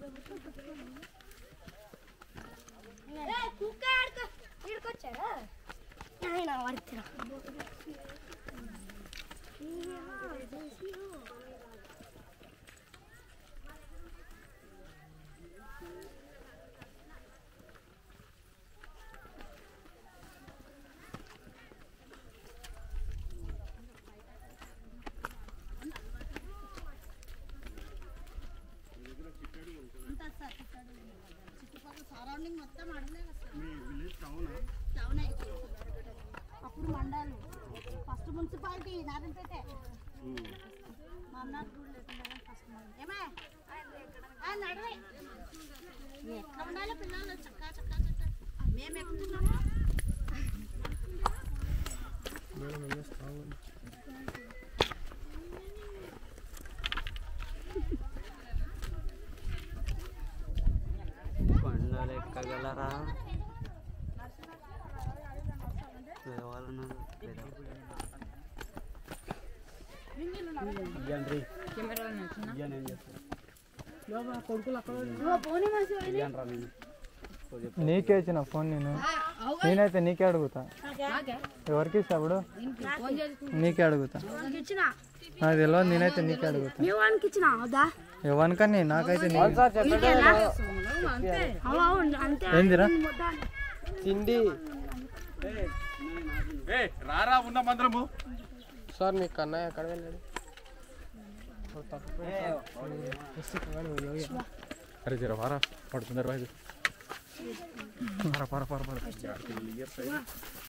surrounding మొత్తం అడలే అప్పుడు మండలం ఫస్ట్ మున్సిపాలిటీ నారాయణపేట మామనాథ్ రూల్ లేకుండా ఫస్ట్ ఏమే నడవే ఎట్లా ఉండాలి పిల్లలు చక్కా చక్కా చక్కా మేము ఎక్కుతున్నాము కొండలు ఎక్కగలరా నీకే ఇచ్చిన ఫోన్ నేనైతే నీకే అడుగుతా ఎవరికి ఇస్తాడు నీకే అడుగుతా నాకు తెలియదు నేనైతే నీకే అడుగుతా ఎవరికని నాకైతే ఏందిరా తిండి రారా ఉన్న మంత్రము సార్ మీ కన్నయ్య ఎక్కడ వెళ్ళాడు అరే జర వారా పడుతున్నారు పర